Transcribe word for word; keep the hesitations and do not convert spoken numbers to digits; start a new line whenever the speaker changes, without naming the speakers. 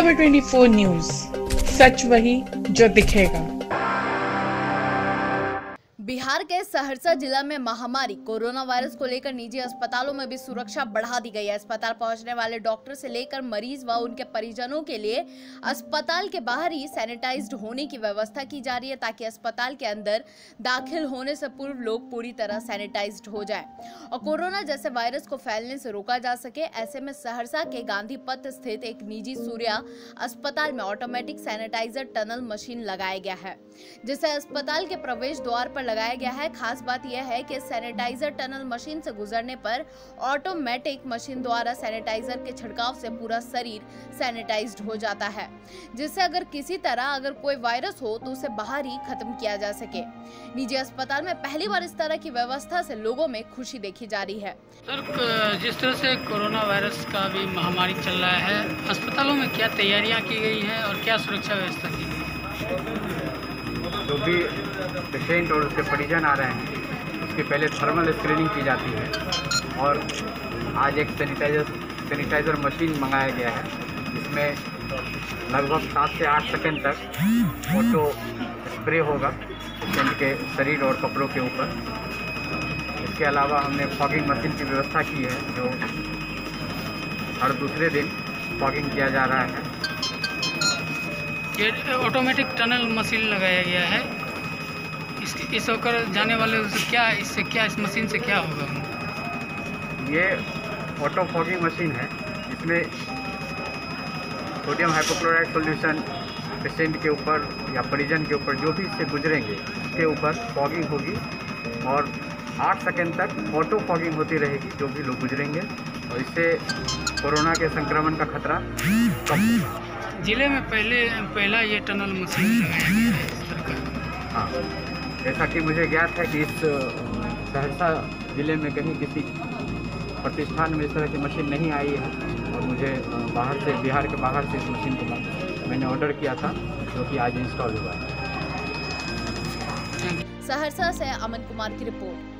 खबर चौबीस न्यूज, सच वही जो दिखेगा।
बिहार के सहरसा जिला में महामारी कोरोना वायरस को लेकर निजी अस्पतालों में भी सुरक्षा बढ़ा दी गई है। अस्पताल पहुंचने वाले डॉक्टर से लेकर मरीज व उनके परिजनों के लिए अस्पताल के बाहर ही सैनिटाइज्ड होने की व्यवस्था की जा रही है, ताकि अस्पताल के अंदर दाखिल होने से पूर्व लोग पूरी तरह सैनिटाइज्ड हो जाएं और कोरोना जैसे वायरस को फैलने से रोका जा सके। ऐसे में सहरसा के गांधी पथ स्थित एक निजी सूर्या अस्पताल में ऑटोमेटिक सैनिटाइजर टनल मशीन लगाया गया है, जिसे अस्पताल के प्रवेश द्वार पर लगाया गया है। खास बात यह है कि सैनिटाइजर टनल मशीन से गुजरने पर ऑटोमेटिक मशीन द्वारा सैनिटाइजर के छिड़काव से पूरा शरीर सैनिटाइज्ड हो जाता है, जिससे अगर किसी तरह अगर कोई वायरस हो तो उसे बाहर ही खत्म किया जा सके। निजी अस्पताल में पहली बार इस तरह की व्यवस्था से लोगों में खुशी देखी जा रही है।
सर, जिस तरह से कोरोना वायरस का भी महामारी चल रहा है, अस्पतालों में क्या तैयारियां की गई हैं और क्या सुरक्षा व्यवस्था की गई है?
जो भी पेशेंट और उसके परिजन आ रहे हैं उसकी पहले थर्मल स्क्रीनिंग की जाती है और आज एक सैनिटाइजर सैनिटाइजर मशीन मंगाया गया है, जिसमें लगभग सात से आठ सेकंड तक ऑटो स्प्रे होगा पेशेंट के शरीर और कपड़ों के ऊपर। इसके अलावा हमने फॉगिंग मशीन की व्यवस्था की है, जो हर दूसरे दिन फॉगिंग किया जा रहा है।
ये ऑटोमेटिक टनल मशीन लगाया गया है। इस इस होकर जाने वाले से क्या इससे क्या इस मशीन से क्या होगा?
ये ऑटो फॉगिंग मशीन है, जिसमें सोडियम हाइपोक्लोराइड सॉल्यूशन पेशेंट के ऊपर या परिजन के ऊपर जो भी इससे गुजरेंगे उसके ऊपर फॉगिंग होगी और आठ सेकंड तक ऑटो फॉगिंग होती रहेगी जो भी लोग गुजरेंगे, और इससे कोरोना के संक्रमण का खतरा कम होगा।
जिले में पहले पहला ये टनल मशीन लगाया गया है इस तरह का।
हाँ, जैसा कि मुझे ज्ञात है कि इस सहरसा ज़िले में कहीं किसी प्रतिष्ठान में इस तरह की मशीन नहीं आई है, और मुझे बाहर से बिहार के बाहर से इस मशीन को मैंने ऑर्डर किया था, जो कि आज इंस्टॉल हुआ है।
सहरसा से अमन कुमार की रिपोर्ट।